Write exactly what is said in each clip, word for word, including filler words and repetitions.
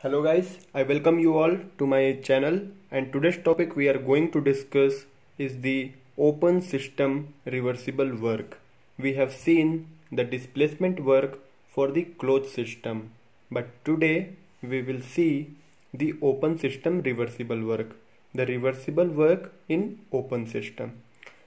Hello guys, I welcome you all to my channel, and today's topic we are going to discuss is the open system reversible work. We have seen the displacement work for the closed system, but today we will see the open system reversible work, the reversible work in open system.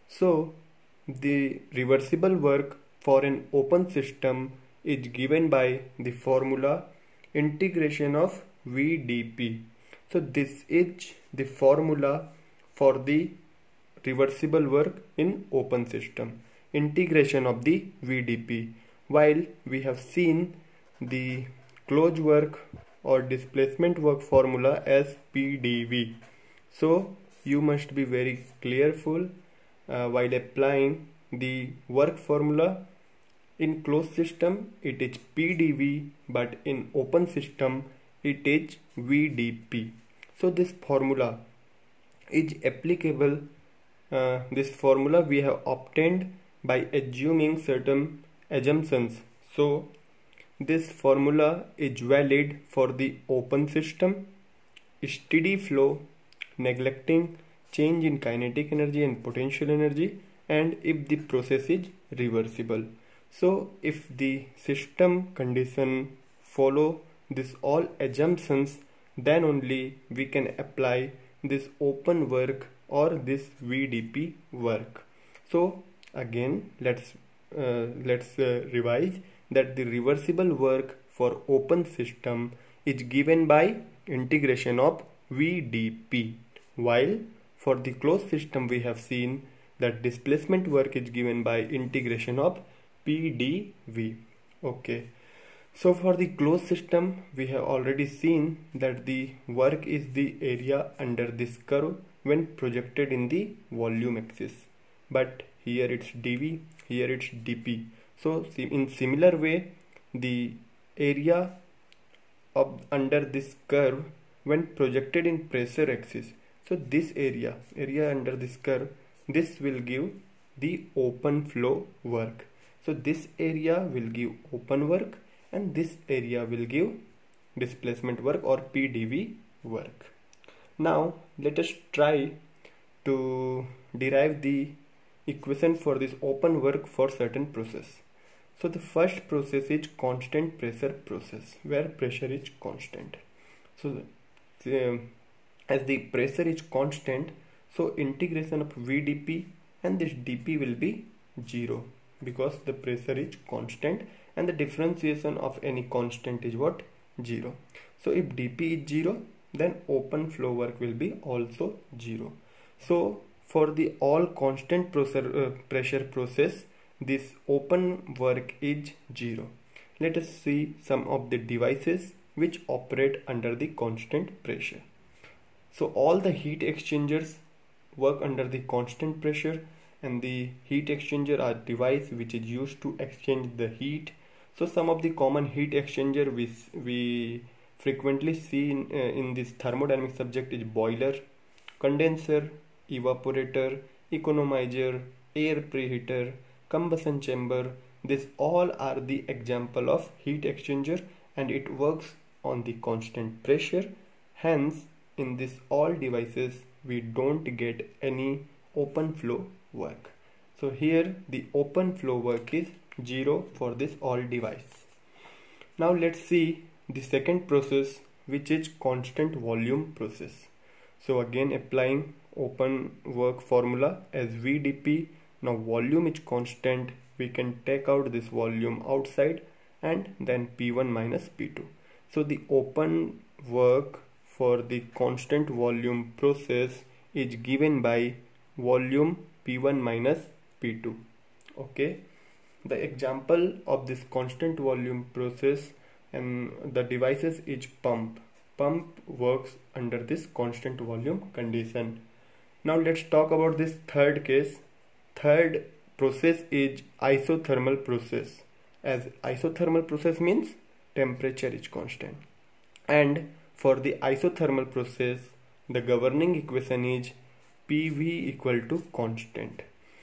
So the reversible work for an open system is given by the formula integration of V D P. So this is the formula for the reversible work in open system, integration of the V D P, while we have seen the closed work or displacement work formula as P D V. So you must be very careful uh, while applying the work formula. In closed system it is P D V, but in open system it is V D P. So this formula is applicable. Uh, this formula we have obtained by assuming certain assumptions. So this formula is valid for the open system, steady flow, neglecting change in kinetic energy and potential energy, and if the process is reversible. So if the system condition follow this all assumptions, then only we can apply this open work or this V D P work. So again let's uh, let's uh, revise that the reversible work for open system is given by integration of V D P, while for the closed system we have seen that displacement work is given by integration of P D V. Okay, so for the closed system we have already seen that the work is the area under this curve when projected in the volume axis, but here it's D V, here it's D P. So in similar way, the area of under this curve when projected in pressure axis, so this area area under this curve, this will give the open flow work. So this area will give open work and this area will give displacement work or P D V work. Now let us try to derive the equation for this open work for certain process. So the first process is constant pressure process, where pressure is constant. So the, as the pressure is constant, so integration of V D P and this D P will be zero, because the pressure is constant and the differentiation of any constant is what? Zero. So if D P is zero, then open flow work will be also zero. So for the all constant pressure, uh, pressure process, this open work is zero. Let us see some of the devices which operate under the constant pressure. So all the heat exchangers work under the constant pressure, and the heat exchanger are device which is used to exchange the heat. So some of the common heat exchanger we, we frequently see in, uh, in this thermodynamic subject is boiler, condenser, evaporator, economizer, air preheater, combustion chamber. These all are the example of heat exchanger, and it works on the constant pressure. Hence in this all devices we don't get any open flow work. So here the open flow work is zero for this all device. Now let's see the second process, which is constant volume process. So again applying open work formula as V D P. Now volume is constant, we can take out this volume outside and then P one minus P two. So the open work for the constant volume process is given by volume P one minus P two. Okay, the example of this constant volume process and the devices is pump. Pump works under this constant volume condition. Now let's talk about this third case. Third process is isothermal process, as isothermal process means temperature is constant, and for the isothermal process the governing equation is P V equal to constant.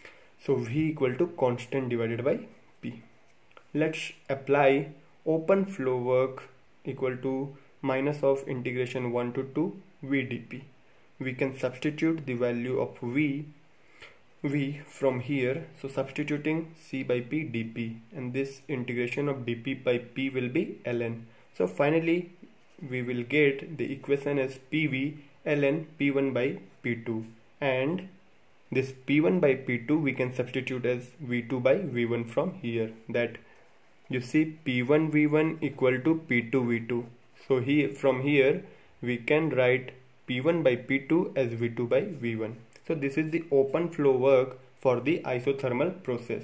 So V equal to constant divided by P. Let's apply open flow work equal to minus of integration one to two v dp. We can substitute the value of v v from here, so substituting c by p dp, and this integration of dp by p will be ln. So finally we will get the equation as pv ln p one by p two, and this p one by p two we can substitute as v two by v one from here. That you see p one v one equal to p two v two. So here from here we can write p one by p two as v two by v one. So this is the open flow work for the isothermal process.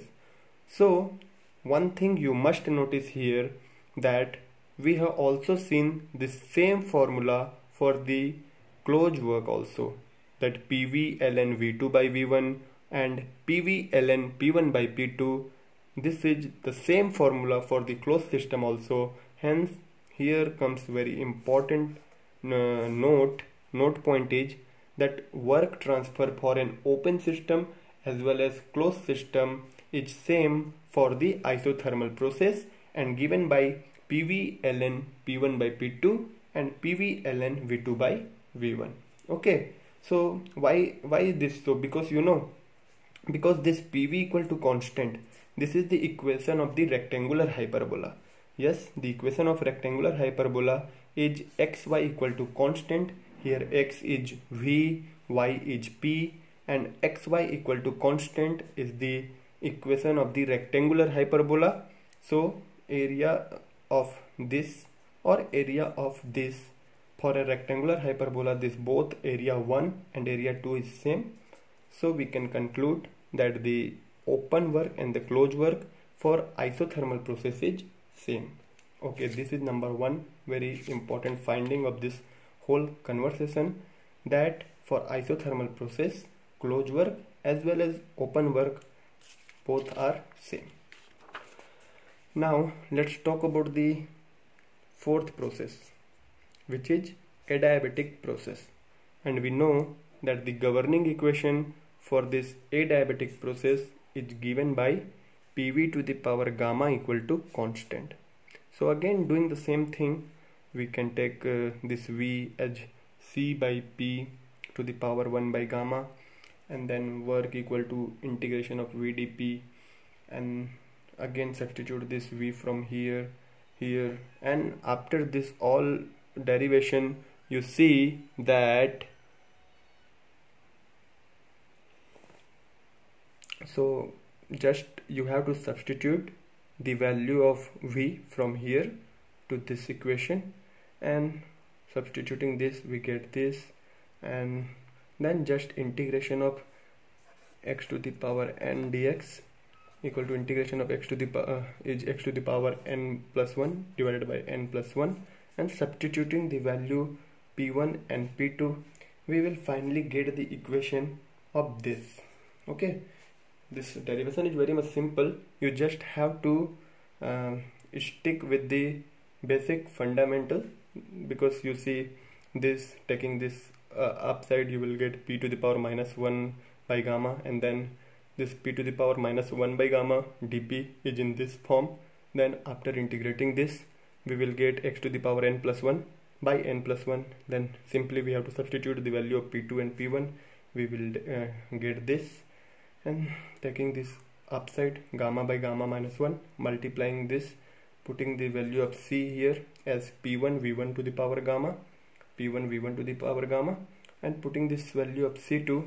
So one thing you must notice here, that we have also seen the same formula for the closed work also, that pv ln v two by v one and pv ln p one by p two. This is the same formula for the closed system also. Hence here comes very important uh, note note pointage, that work transfer for an open system as well as closed system is same for the isothermal process, and given by pv ln p one by p two and pv ln v two by v one. Okay, so why why is this so? Because you know, because this pv equal to constant, this is the equation of the rectangular hyperbola. Yes, the equation of rectangular hyperbola is xy equal to constant. Here x is v, y is p, and xy equal to constant is the equation of the rectangular hyperbola. So area of this or area of this, for a rectangular hyperbola, this both area one and area two is same. So we can conclude that the open work and the closed work for isothermal process is same. Okay, this is number one very important finding of this whole conversation, that for isothermal process, closed work as well as open work both are same. Now let's talk about the fourth process, which is adiabatic process. And we know that the governing equation for this adiabatic process is given by pv to the power gamma equal to constant. So again, doing the same thing, we can take uh, this v as c by p to the power one by gamma, and then work equal to integration of v dp, and again substitute this v from here here, and after this all derivation you see that so just you have to substitute the value of v from here to this equation, and substituting this we get this, and then just integration of x to the power n dx equal to integration of x to the uh, is x to the power n plus one divided by n plus one, and substituting the value p one and p two, we will finally get the equation of this. Okay, this derivation is very much simple. You just have to uh, stick with the basic fundamental, because you see this, taking this uh, upside you will get p to the power minus one by gamma, and then this p to the power minus one by gamma dp is in this form. Then after integrating this we will get x to the power n plus one by n plus one. Then simply we have to substitute the value of p two and p one. We will uh, get this, and taking this upside gamma by gamma minus one, multiplying this, putting the value of c here as p one v one to the power gamma, p one v one to the power gamma, and putting this value of c two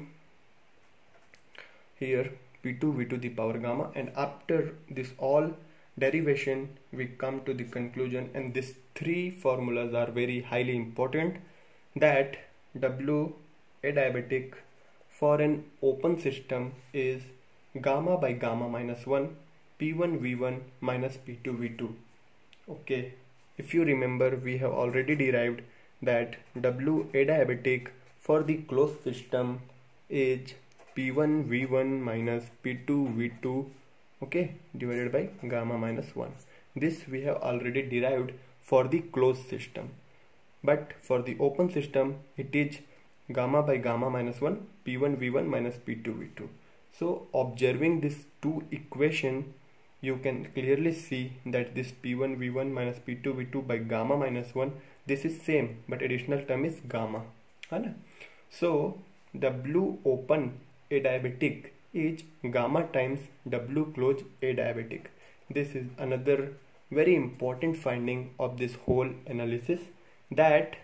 here, p two v to the power gamma. And after this all derivation we come to the conclusion, and these three formulas are very highly important, that W adiabatic for an open system is gamma by gamma minus one, p one v one minus p two v two. Okay, if you remember, we have already derived that W adiabatic for the closed system is p one v one minus p two v two, okay, divided by gamma minus one. This we have already derived for the closed system, but for the open system it is gamma by gamma minus one, p one v one minus p two v two. So observing these two equation, you can clearly see that this P one V one minus P two V two by gamma minus one, this is same but additional term is gamma, है ना? So W open adiabatic is gamma times W close adiabatic. This is another very important finding of this whole analysis, that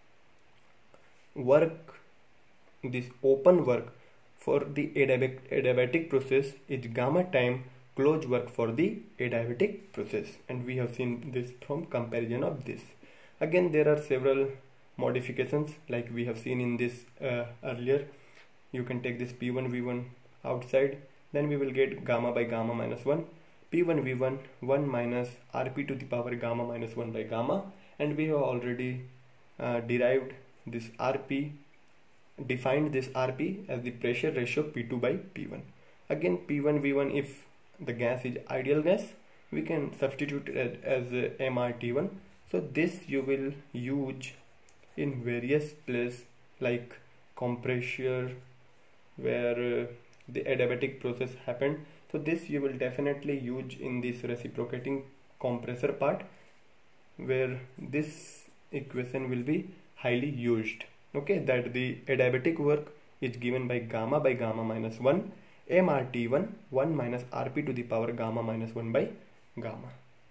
work, this open work for the adiabatic process is gamma time close work for the adiabatic process, and we have seen this from comparison of this. Again, there are several modifications like we have seen in this uh, earlier. You can take this P one V one outside, then we will get gamma by gamma minus one, P one V one one minus R P to the power gamma minus one by gamma, and we have already uh, derived this R P, defined this R P as the pressure ratio P two by P one. Again, P one V one, if the gas is ideal gas, we can substitute it as uh, M R T one. So this you will use in various places like compressor, where uh, the adiabatic process happened. So this you will definitely use in this reciprocating compressor part, where this equation will be highly used. Okay, that the adiabatic work is given by gamma by gamma minus one, M R T one, one minus R P to the power gamma minus one by gamma.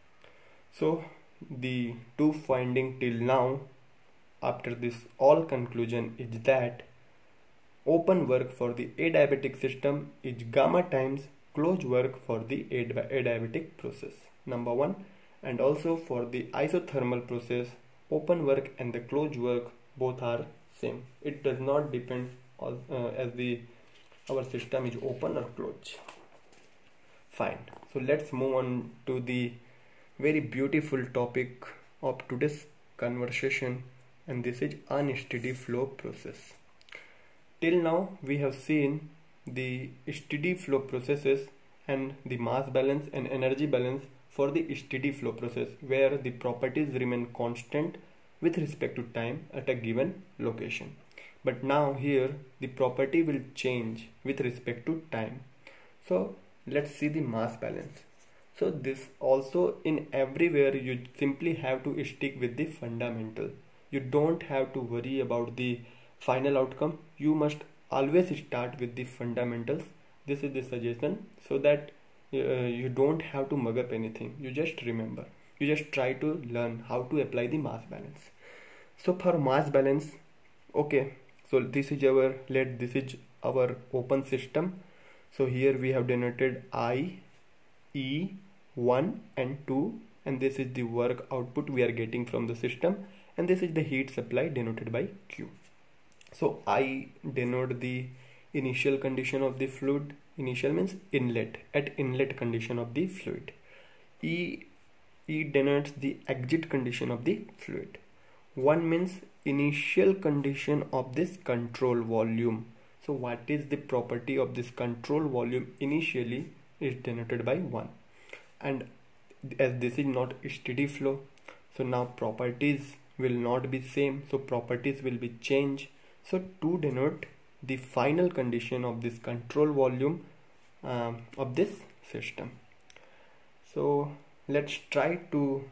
So the two finding till now after this all conclusion is that open work for the adiabatic system is gamma times closed work for the adiabatic process, number one. And also for the isothermal process, open work and the closed work both are same. It does not depend on uh, as the our system is open or closed. Fine. So let's move on to the very beautiful topic of today's conversation, and this is unsteady flow process. Till now we have seen the steady flow processes and the mass balance and energy balance for the steady flow process, where the properties remain constant with respect to time at a given location. But now here the property will change with respect to time. So let's see the mass balance. So this also, in everywhere you simply have to stick with the fundamental. You don't have to worry about the final outcome. You must always start with the fundamentals. This is the suggestion, so that uh, you don't have to mug up anything. You just remember, you just try to learn how to apply the mass balance. So for mass balance, okay, so this is our let this is our open system. So here we have denoted I, E, one and two, and this is the work output we are getting from the system, and this is the heat supply denoted by Q. So I denote the initial condition of the fluid. Initial means inlet, at inlet condition of the fluid. E, E denotes the exit condition of the fluid. One means initial condition of this control volume. So what is the property of this control volume initially is denoted by one. And as this is not steady flow, so now properties will not be same, so properties will be changed. So to denote the final condition of this control volume um, of this system. So let's try to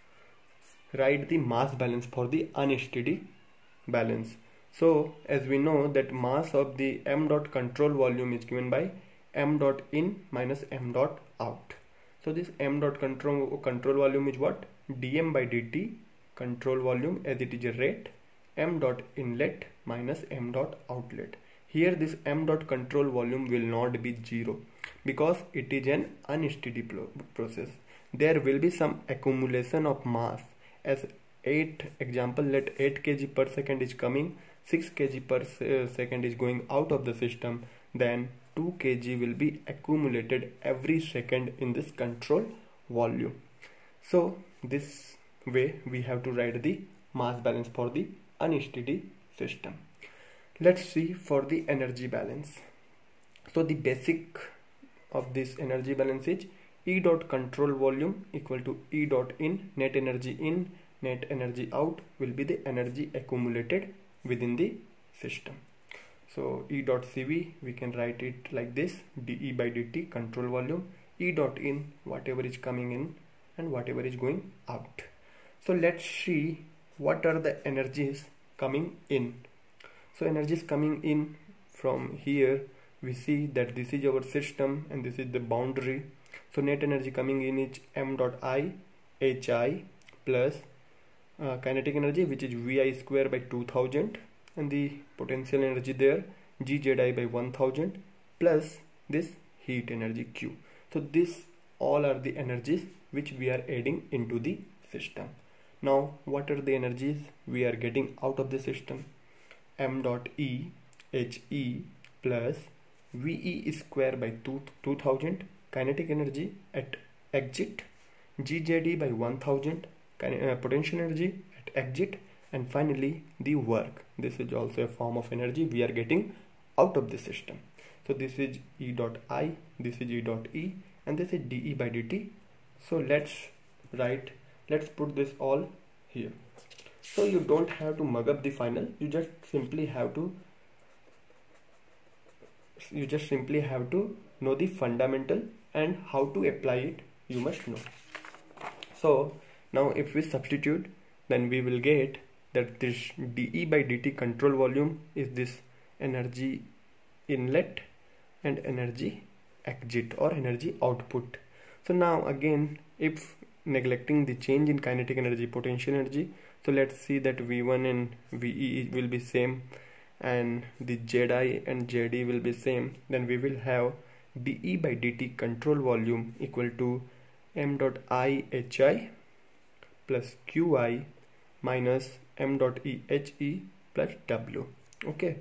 write the mass balance for the unsteady balance. So as we know that mass of the m dot control volume is given by m dot in minus m dot out. So this m dot control control volume is what? Dm by dt control volume as it is a rate, m dot inlet minus m dot outlet. Here this m dot control volume will not be zero because it is an unsteady process. There will be some accumulation of mass, as eight example, let eight kilograms per second is coming, six kilograms per second is going out of the system, then two kilograms will be accumulated every second in this control volume. So this way we have to write the mass balance for the unsteady system. Let's see for the energy balance. So the basic of this energy balance is E dot control volume equal to E dot in, net energy in, net energy out will be the energy accumulated within the system. So E dot C V, we can write it like this, dE by dt control volume E dot in, whatever is coming in and whatever is going out. So let's see what are the energies coming in. So energies coming in from here, we see that this is our system and this is the boundary. So net energy coming in is m dot I Hi plus uh, kinetic energy, which is Vi square by two thousand, and the potential energy there Gzi by one thousand plus this heat energy Q. So this all are the energies which we are adding into the system. Now what are the energies we are getting out of the system? M dot E He plus Ve square by two thousand kinetic energy at exit, Gzi by one thousand uh, potential energy at exit, and finally the work. This is also a form of energy we are getting out of the system. So this is E dot I, this is E dot E, and this is dE by dt. So let's write, let's put this all here. So you don't have to mug up the final, you just simply have to you just simply have to know the fundamental and how to apply it, you must know. So now if we substitute, then we will get that this dE by dt control volume is this energy inlet and energy exit or energy output. So now again, if neglecting the change in kinetic energy, potential energy, so let's see that V one and Ve will be same and the Zi and Jd will be same, then we will have dE by dt control volume equal to m dot I Hi plus Qi minus m dot E He plus W. Okay,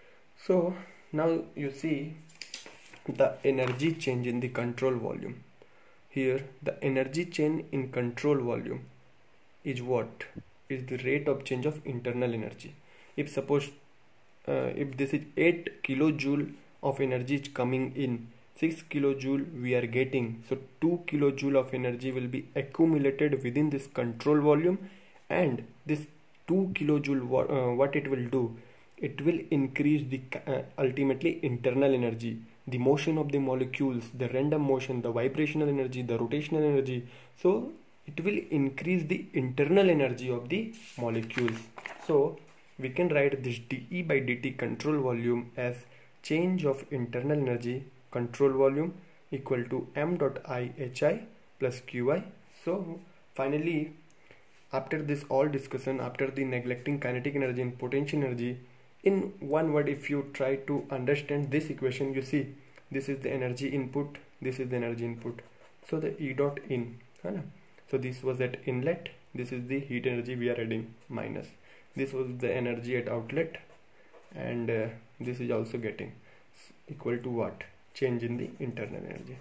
so now you see the energy change in the control volume. Here the energy change in control volume is what? Is the rate of change of internal energy. If suppose uh, if this is eight kilojoule of energy is coming in, six kilojoule we are getting, so two kilojoule of energy will be accumulated within this control volume, and this two kilojoule uh, what it will do, it will increase the uh, ultimately internal energy, the motion of the molecules, the random motion, the vibrational energy, the rotational energy. So it will increase the internal energy of the molecules. So we can write this dE by dt control volume as change of internal energy control volume equal to m dot I Hi plus Qi. So finally, after this all discussion, after the neglecting kinetic energy and potential energy, in one word if you try to understand this equation, you see this is the energy input, this is the energy input, so the E dot in, right? So this was at inlet, this is the heat energy we are adding, minus this was the energy at outlet, and uh, this is also getting equal to what? Change in the internal energy.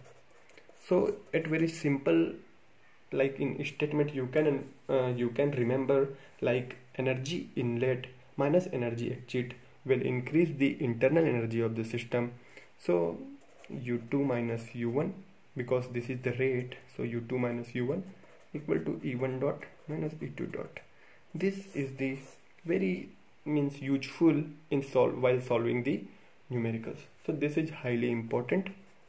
So at very simple, like in statement, you can uh, you can remember like energy inlet minus energy exit will increase the internal energy of the system. So U two minus U one, because this is the rate, so U two minus U one equal to E one dot minus E two dot. This is the very means useful in solve while solving the numericals. So this is highly important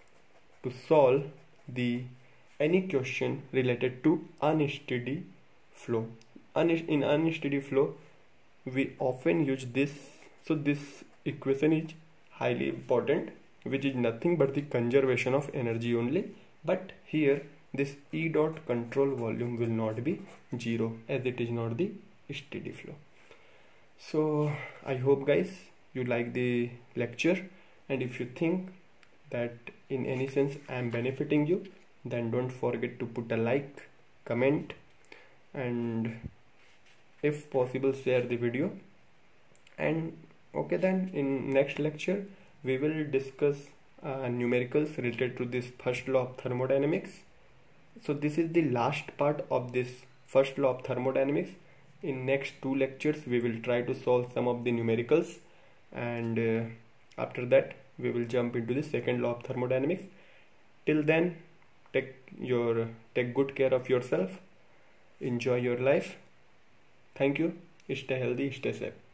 to solve the any question related to unsteady flow. Un in unsteady flow we often use this. So this equation is highly important, which is nothing but the conservation of energy only, but here this E dot control volume will not be zero as it is not the steady flow. So I hope guys you like the lecture, and if you think that in any sense I am benefiting you, then don't forget to put a like, comment, and if possible share the video. And okay, then in next lecture we will discuss uh, numericals related to this first law of thermodynamics. So this is the last part of this first law of thermodynamics. In next two lectures we will try to solve some of the numericals, and uh, after that we will jump into the second law of thermodynamics. Till then, take your take good care of yourself, enjoy your life. Thank you. Stay healthy, stay safe.